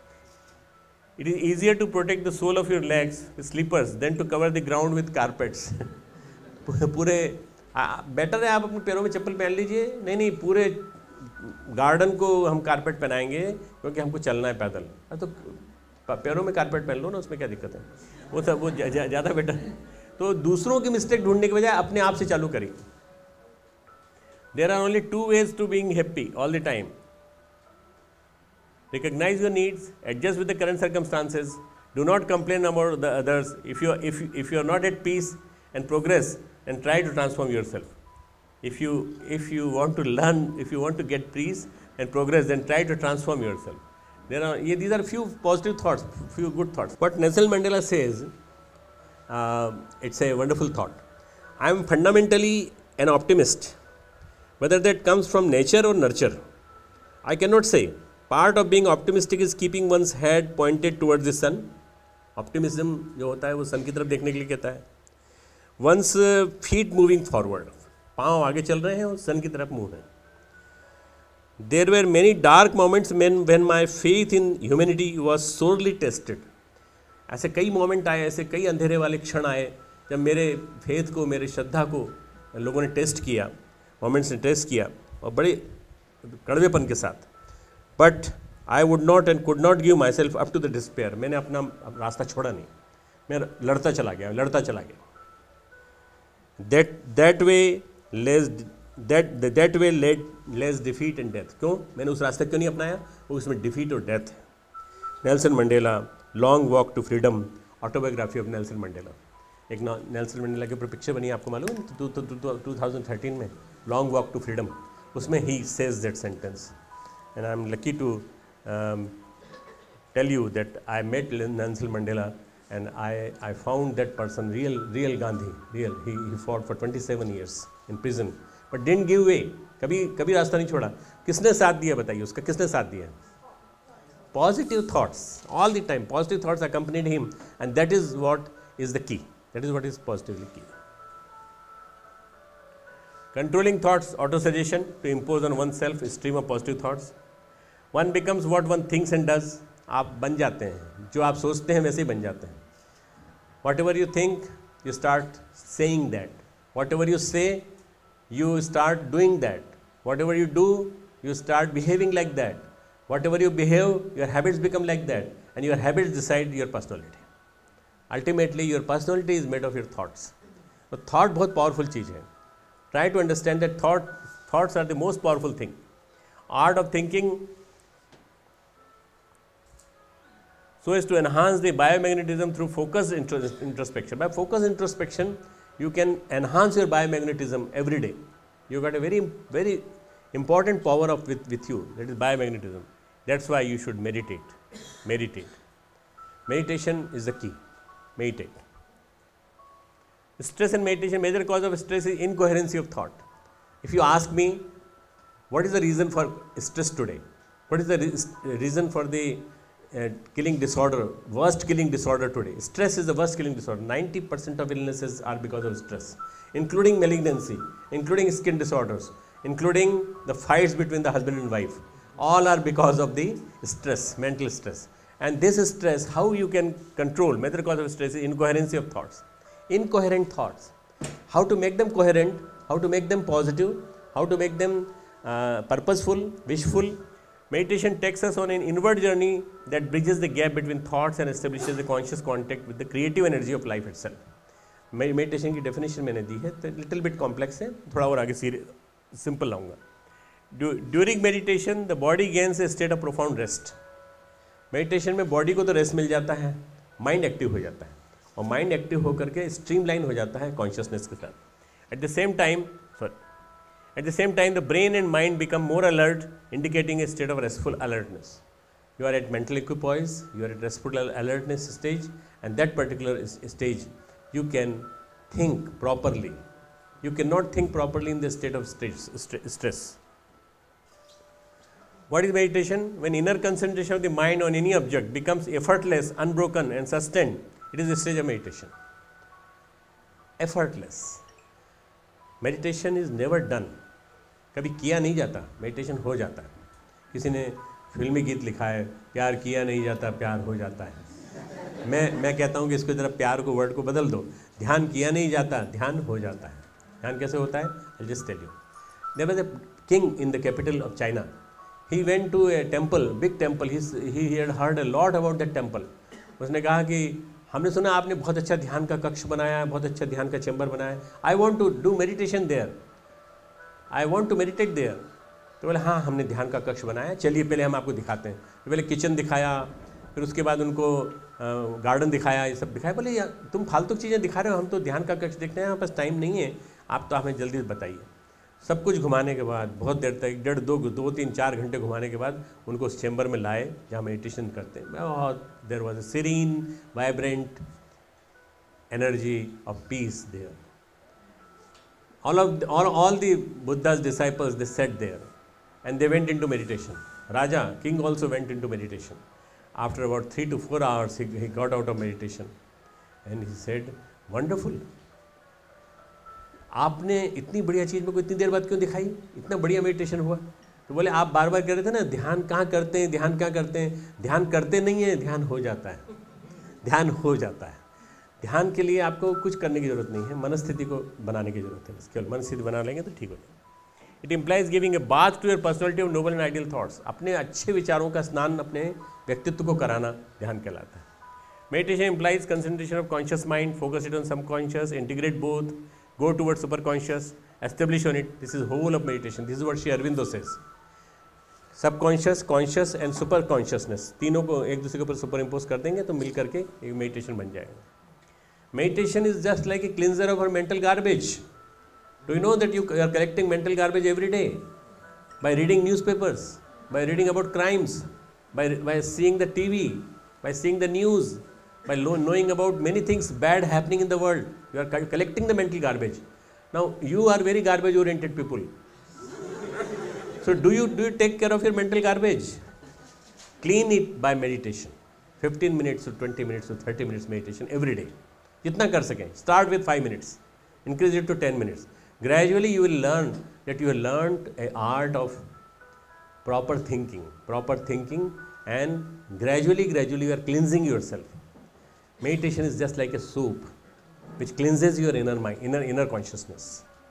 S1: It is easier to protect the sole of your legs with slippers than to cover the ground with carpets. पूरे better है आप अपने पैरों में चप्पल पहन लीजिए. नहीं नहीं, पूरे गार्डन को हम कारपेट पहनाएंगे क्योंकि हमको चलना है पैदल. तो पैरों में कारपेट पहन लो ना, उसमें क्या दिक्कत है. वो सब वो ज़्यादा बेटर है. तो दूसरों की मिस्टेक ढूंढने के बजाय अपने आप से चालू करिए. There are only two ways to being happy all the time. Recognize your needs, adjust with the current circumstances, do not complain about the others. If you, if, if you are not at peace and progress, then try to transform yourself. If you, if you want to learn, if you want to get peace and progress, then try to transform yourself. There are, yeah, these are few positive thoughts, few good thoughts. What Nelson Mandela says, uh, it's a wonderful thought. I am fundamentally an optimist. Whether that comes from nature or nurture, I cannot say. Part of being optimistic is keeping one's head pointed towards the sun. Optimism जो होता है वो sun की तरफ देखने के लिए कहता है. One's uh, feet moving forward. पाँव आगे चल रहे हैं और sun की तरफ मुँह है. There were many dark moments when when my faith in humanity was sorely tested. ऐसे कई मोमेंट आए, ऐसे कई अंधेरे वाले क्षण आए जब मेरे फेथ को, मेरे श्रद्धा को लोगों ने टेस्ट किया, मोमेंट्स ने टेस्ट किया और बड़े कड़वेपन के साथ. But I would not and could not give my self up to the despair. मैंने अपना रास्ता छोड़ा नहीं, मैं लड़ता चला गया, लड़ता चला गया. That that way less that that way led less defeat and death. क्यों मैंने उस रास्ते क्यों नहीं अपनाया? वो उसमें डिफीट और डेथ है. Nelson Mandela, long walk to freedom, autobiography of Nelson Mandela. एक नेल्सन मंडेला के ऊपर पिक्चर बनी, आपको मालूम है, टू थाउजेंड थर्टीन में, लॉन्ग वॉक टू फ्रीडम. उसमें ही says that sentence. And I am lucky to tell you that I met Nelson Mandela and I, I found that person real, real Gandhi, real. He, he fought for twenty-seven years in prison, but didn't give way. कभी कभी रास्ता नहीं छोड़ा. किसने साथ दिया बताइए उसका? किसने साथ दिया? Positive thoughts, all the time. Positive thoughts accompanied him, and that is what is the key. That is what is positively key. Controlling thoughts, auto-suggestion to impose on oneself a stream of positive thoughts. One becomes what one thinks and does. आप बन जाते हैं, जो आप सोचते हैं वैसे ही बन जाते हैं. Whatever you think you start saying that. Whatever you say you start doing that. Whatever you do you start behaving like that. Whatever you behave your habits become like that, and your habits decide your personality. Ultimately your personality is made of your thoughts. तो thought बहुत powerful चीज़ है. Try to understand that thought thoughts are the most powerful thing. Art of thinking so as to enhance the biomagnetism through focused introspection. By focused introspection, you can enhance your biomagnetism every day. You got a very, very important power of with, with you, that is biomagnetism. That's why you should meditate. Meditate. Meditation is the key. Meditate. Stress and meditation, major cause of stress is incoherency of thought. If you ask me, what is the reason for stress today? What is the re reason for the Uh, killing disorder, worst killing disorder today? Stress is the worst killing disorder. ninety percent of illnesses are because of stress, including malignancy, including skin disorders, including the fights between the husband and wife. All are because of the stress, mental stress. And this stress, how you can control? Major cause of stress is incoherency of thoughts. Incoherent thoughts. How to make them coherent? How to make them positive? How to make them uh, purposeful, wishful? Meditation takes us on an inward journey that bridges the gap between thoughts and establishes the conscious contact with the creative energy of life itself. Meditation की definition मैंने दी है, तो little bit complex है, थोड़ा और आगे simple लाऊंगा. During meditation, the body gains a state of profound rest. Meditation में body को तो rest मिल जाता है, mind active हो जाता है, और mind active होकर के streamline हो जाता है consciousness के साथ. At the same time, sorry. At the same time, the brain and mind become more alert, indicating a state of restful alertness. You are at mental equipoise, you are at restful alertness stage, and that particular stage, you can think properly. You cannot think properly in the state of stress. What is meditation? When inner concentration of the mind on any object becomes effortless, unbroken, and sustained, it is a stage of meditation. Effortless. Meditation is never done. कभी किया नहीं जाता, meditation हो जाता है। किसी ने फिल्मी गीत लिखा है, प्यार किया नहीं जाता प्यार हो जाता है। मैं मैं कहता हूँ कि इसको ज़रा प्यार को वर्ड को बदल दो, ध्यान किया नहीं जाता ध्यान हो जाता है। ध्यान कैसे होता है? I just tell you. There was a king in the capital of China. He went to a temple, big temple, he had heard a lot about that temple. उसने कहा कि हमने सुना आपने बहुत अच्छा ध्यान का कक्ष बनाया है, बहुत अच्छा ध्यान का चैम्बर बनाया है, I want to do meditation there, I want to meditate there. तो बोले हाँ हमने ध्यान का कक्ष बनाया, चलिए पहले हम आपको दिखाते हैं। तो पहले किचन दिखाया, फिर उसके बाद उनको गार्डन दिखाया, ये सब दिखाया। बोले यार तुम फालतू चीज़ें दिखा रहे हो, हम तो ध्यान का कक्ष देखते हैं, हमारे पास टाइम नहीं है, आप तो हमें जल्दी बताइए। सब कुछ घुमाने के बाद बहुत देर तक, डेढ़ दो दो तीन चार घंटे घुमाने के बाद उनको उस चैम्बर में लाए जहाँ मेडिटेशन करते हैं। बहुत देर was a serene vibrant energy of peace there. All of the, all, all the Buddha's disciples, they sat there and they went into meditation. Raja, king also went into meditation. After about three to four hours, he, he got out of meditation and he said, wonderful. आपने इतनी बढ़िया चीज़ में को इतनी देर बाद क्यों दिखाई? इतना बढ़िया मेडिटेशन हुआ। तो बोले आप बार बार कह रहे थे ना ध्यान कहाँ करते हैं, ध्यान कहाँ करते हैं। ध्यान करते नहीं है, ध्यान हो जाता है, ध्यान हो जाता है। ध्यान के लिए आपको कुछ करने की जरूरत नहीं है, मनस्थिति को बनाने की जरूरत है। केवल मनस्थिति बना लेंगे तो ठीक हो जाएगा। It implies giving a bath to your personality of noble and ideal thoughts. अपने अच्छे विचारों का स्नान अपने व्यक्तित्व को कराना ध्यान कहलाता है। Meditation implies concentration of conscious mind, focus it on subconscious, integrate both, go toward superconscious, establish on it. This is whole of meditation. This is what Shri Aurobindo says. Subconscious, conscious and superconsciousness, तीनों को एक दूसरे के ऊपर super impose कर देंगे तो मिल करके एक मेडिटेशन बन जाएगा। Meditation is just like a cleanser of our mental garbage. Do you know that you are collecting mental garbage every day by reading newspapers, by reading about crimes, by, by seeing the T V, by seeing the news, by lo- knowing about many things bad happening in the world. You are co- collecting the mental garbage. Now you are very garbage oriented people. So do you do you take care of your mental garbage? Clean it by meditation. fifteen minutes to twenty minutes to thirty minutes meditation every day. जितना कर सकें। Start with five minutes, increase it to ten minutes. Gradually you will learn that you have learned a art of proper thinking, proper thinking and gradually gradually you are cleansing yourself. Meditation is just like a soup which cleanses your inner mind, inner inner consciousness.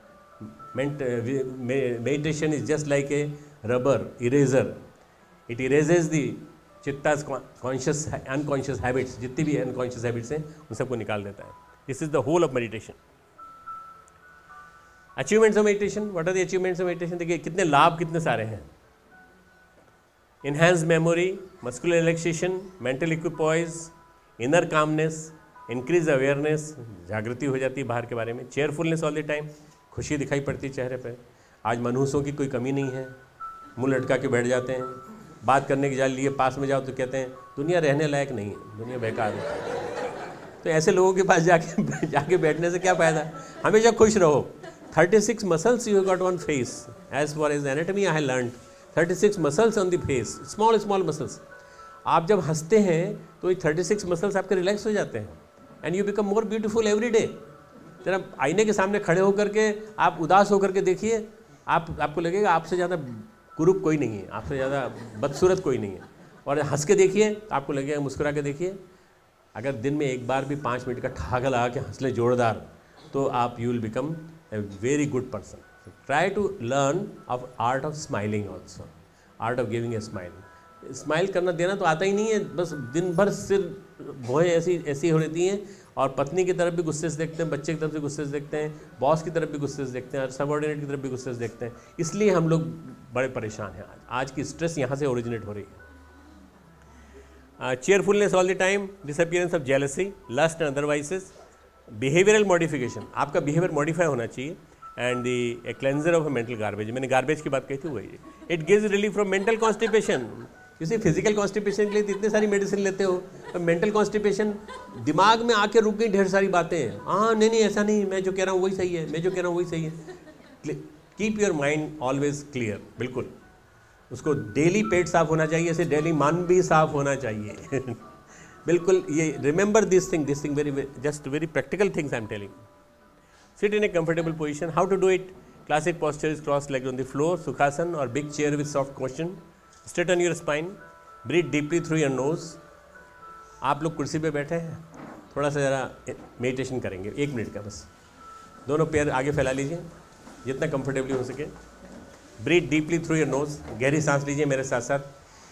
S1: Meditation is just like a rubber eraser, it erases the चित्ताज conscious unconscious habits, जितनी भी unconscious habits हैं उन सबको निकाल देता है। This is the whole of meditation. Achievements of meditation, what are the achievements of meditation? देखिए कितने लाभ कितने सारे हैं। Enhance memory, muscular relaxation, mental equipoise, inner calmness, increase awareness, जागृति हो जाती है बाहर के बारे में। चेयरफुलनेस ऑल द टाइम, खुशी दिखाई पड़ती है चेहरे पर। आज मनहूसों की कोई कमी नहीं है, मुंह लटका के बैठ जाते हैं, बात करने के लिए पास में जाओ तो कहते हैं दुनिया रहने लायक नहीं है, दुनिया बेकार है। तो ऐसे लोगों के पास जाके जाके बैठने से क्या फ़ायदा? हमेशा खुश रहो। Thirty six muscles you got on face, as far as anatomy I have learned, thirty six muscles on the face, small small muscles. आप जब हंसते हैं तो ये थर्टी सिक्स मसल्स आपके रिलैक्स हो जाते हैं and you become more beautiful every day. जरा आईने के सामने खड़े होकर के आप उदास होकर के देखिए, आप आपको लगेगा आपसे ज़्यादा कुरूप कोई नहीं है, आपसे ज़्यादा बदसूरत कोई नहीं है। और हंस के देखिए तो आपको लगेगा, मुस्कुरा के देखिए। अगर दिन में एक बार भी पाँच मिनट का ठहाका लगा के हंस ले जोरदार, तो आप you will become a very good person. Try to learn of art of smiling also, art of giving a smile. Smile करना देना तो आता ही नहीं है, बस दिन भर सिर भोएँ ऐसी ऐसी हो रहती हैं, और पत्नी की तरफ भी गुस्से से देखते हैं, बच्चे की तरफ से गुस्से से देखते हैं, बॉस की तरफ भी गुस्से से देखते हैं, और सबऑर्डिनेट की तरफ भी गुस्से से देखते हैं। इसलिए हम लोग बड़े परेशान हैं। आज आज की स्ट्रेस यहाँ से ओरिजिनेट हो रही है। Cheerfulness all the time, disappearance of jealousy, lust and other vices, behavioural modification, आपका बिहेवियर मॉडिफाई होना चाहिए, and the cleanser of mental garbage, मैंने गार्बेज की बात कही थी वही। It gives relief from mental constipation. जैसे फिजिकल कॉन्स्टिपेशन के लिए इतनी सारी मेडिसिन लेते हो, तो मेंटल कॉन्स्टिपेशन, दिमाग में आके रुक गई ढेर सारी बातें। हाँ नहीं नहीं ऐसा नहीं, मैं जो कह रहा हूँ वही सही है, मैं जो कह रहा हूँ वही सही है। Keep your mind always clear, बिल्कुल। उसको डेली पेट साफ होना चाहिए, ऐसे डेली मन भी साफ होना चाहिए। बिल्कुल, ये remember this thing, this thing very just very practical things I am telling. Sit in a comfortable position. How to do it? Classic posture is crossed legged on the floor, Sukhasana or big chair with soft cushion. Straighten your spine. Breathe deeply through your nose. आप लोग कुर्सी पे बैठे हैं, थोड़ा सा ज़रा meditation करेंगे एक मिनट का बस. दोनों पैर आगे फैला लीजिए जितना कंफर्टेबली हो सके. Breathe deeply through your nose. गहरी सांस लीजिए मेरे साथ साथ.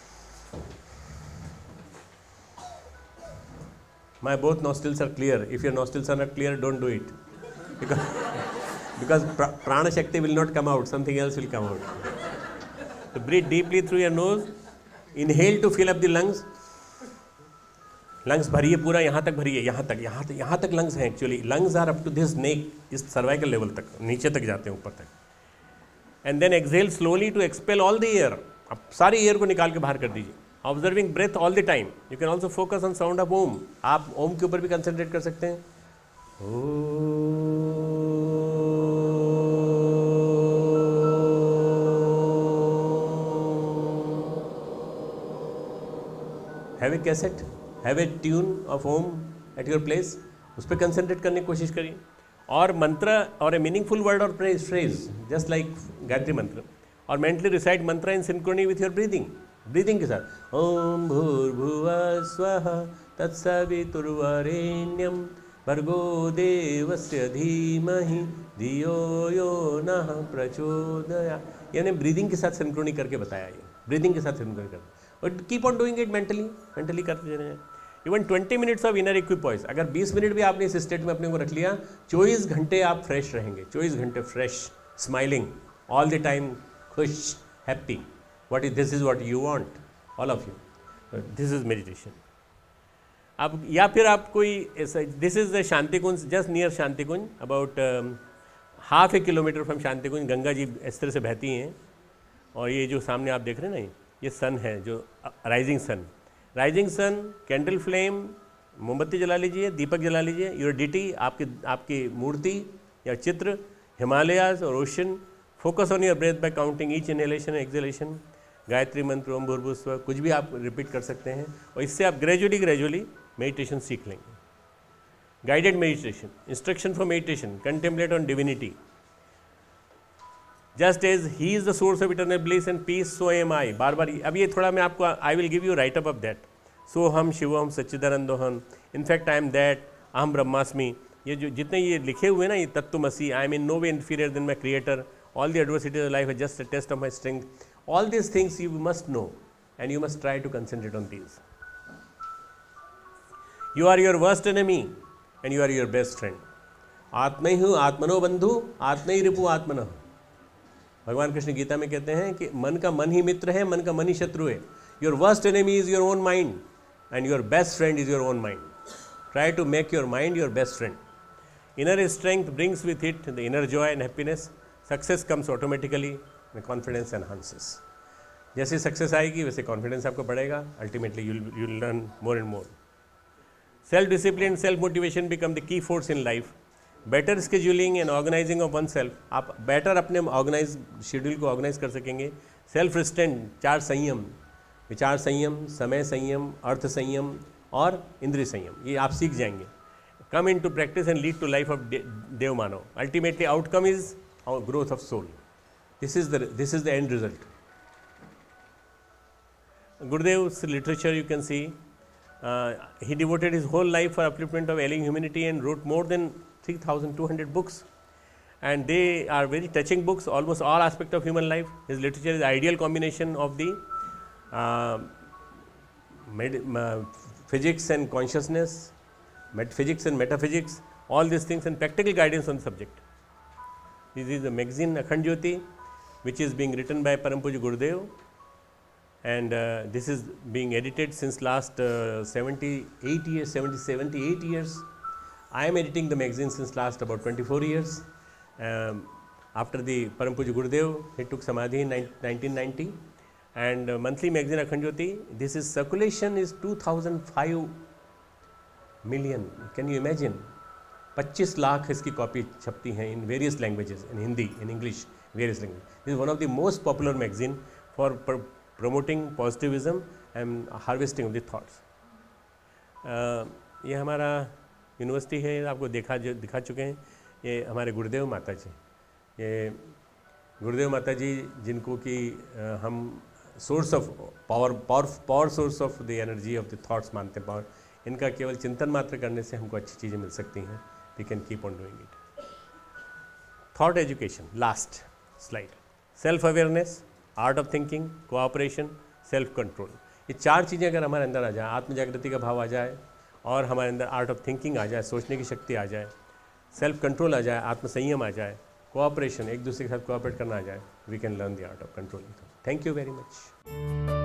S1: My both nostrils are clear. If your nostrils are not clear, don't do it. Because, because pra prana shakti will not come out. Something else will come out. So breathe deeply through your nose. Inhale to fill up the lungs. Lungs भरिए पूरा, यहाँ तक भरिए, यहाँ तक, यहाँ तक, यहाँ तक lungs हैं actually. Lungs are up to this neck, इस cervical level तक, नीचे तक जाते हैं ऊपर तक. And then exhale slowly to expel all the air. अब सारी air को निकाल के बाहर कर दीजिए. Observing breath all the time. You can also focus on sound of Om. आप Om के ऊपर भी concentrate कर सकते हैं. Have a cassette, have a tune of Om at your place. उस पर concentrate करने की कोशिश करिए. और मंत्र और a meaningful word or phrase, just like Gayatri मंत्र. और mentally recite mantra in synchrony with your breathing. Breathing के साथ ओम भूर्भुवः स्वः तत्सवितुर्वरेण्यं भर्गो देवस्य धीमहि धियो यो नः प्रचोदयात्. यानी ब्रीदिंग के साथ सिंक्रोनी करके बताया. ये ब्रीदिंग के साथ सिंक्रोनी कर और keep on doing it mentally mentally करते रहना. Even twenty minutes of inner equipoise. अगर बीस मिनट भी आपने इस स्टेट में अपने को रख लिया, चौबीस घंटे आप फ्रेश रहेंगे. चौबीस घंटे fresh, smiling all the time, खुश, happy. What is this is what you want, all of you. This is meditation. अब या फिर आप कोई ऐसा, this is the Shanti Kunj, just near Shanti Kunj, about um, half a kilometer from शांति कुंज. गंगा जी इस तरह से बहती हैं और ये जो सामने आप देख रहे हैं ना, ये सन है, जो rising sun. Rising sun, candle flame, मोमबत्ती जला लीजिए, दीपक जला लीजिए. योर डिटी, आपकी आपकी मूर्ति या चित्र, हिमालयाज और ocean. Focus on your breath by counting each inhalation exhalation. Gayatri Mantra, Om भूर्भुवः स्वः, कुछ भी आप रिपीट कर सकते हैं और इससे आप ग्रेजुअली ग्रेजुअली मेडिटेशन सीख लेंगे. Guided meditation, instruction for meditation, contemplate on divinity. Just as he is the source of eternal bliss and peace, so am I. बार बार अब ये थोड़ा मैं आपको, I will give you write up of that. सो हम शिवोहम सच्चिदानंदोहम, इनफैक्ट आई एम दैट, अहम ब्रह्मास्मि. ये जो जितने ये लिखे हुए ना, ये तत्वमसि, I am in no way inferior than my creator. All the adversities of life are just a test of my strength. All these things you must know and you must try to concentrate on these. You are your worst enemy and you are your best friend. आत्मैहि आत्मनो बंधु आत्मैहि रिपु आत्मनः. भगवान कृष्ण गीता में कहते हैं कि मन का मन ही मित्र है, मन का मन ही शत्रु है. Your worst enemy is your own mind and your best friend is your own mind. Try to make your mind your best friend. Inner strength brings with it the inner joy and happiness. Success comes automatically, confidence enhances. जैसे success आएगी वैसे confidence आपको बढ़ेगा. Ultimately you will learn more and more. Self discipline, self motivation become the key force in life. Better scheduling and organising of oneself. आप better अपने organise schedule को organise कर सकेंगे. सेल्फ रिस्ट्रेंट, चार संयम, विचार संयम, समय संयम, अर्थ संयम और इंद्रिय संयम, ये आप सीख जाएंगे. Come into practice and lead to life of देव मानव. Ultimately outcome is our growth of soul. This is the this is the end result. Gurudev's literature you can see, uh, he devoted his whole life for upliftment of ailing humanity and wrote more than three thousand two hundred books, and they are very touching books. Almost all aspects of human life. His literature is the ideal combination of the uh, med uh, physics and consciousness, metaphysics and metaphysics, all these things, and practical guidance on the subject. This is the magazine Akhand Jyoti, which is being written by Param Pujya Gurudev, and uh, this is being edited since last uh, seventy-eight years, seventy, seventy-eight years. I am editing the magazine since last about twenty-four years. Um, after the Param Pujya Gurudev, he took Samadhi in nineteen ninety, and uh, monthly magazine Akhand Jyoti, this is circulation is two thousand five million. Can you imagine? पच्चीस लाख इसकी copy छपती हैं in various languages, in Hindi, in English, various language. This is one of the most popular magazine for promoting positivism and harvesting of the thoughts. ये हमारा university है, आपको देखा जो दिखा चुके हैं. ये हमारे गुरुदेव माता जी, ये गुरुदेव माता जी जिनको कि uh, हम source of power power power source of the energy of the thoughts मानते हैं, पावर, इनका केवल चिंतन मात्र करने से हमको अच्छी चीज़ें मिल सकती हैं. We can keep on doing it. Thought education, last slide. Self awareness, art of thinking, cooperation, self control. ये चार चीज़ें अगर हमारे अंदर आ जाए, आत्मजागृति का भाव आ जाए और हमारे अंदर आर्ट ऑफ थिंकिंग आ जाए, सोचने की शक्ति आ जाए, सेल्फ कंट्रोल आ जाए, आत्मसंयम आ जाए, कोऑपरेशन, एक दूसरे के साथ कोऑपरेट करना आ जाए, we can learn the art of controlling. Thank you very much.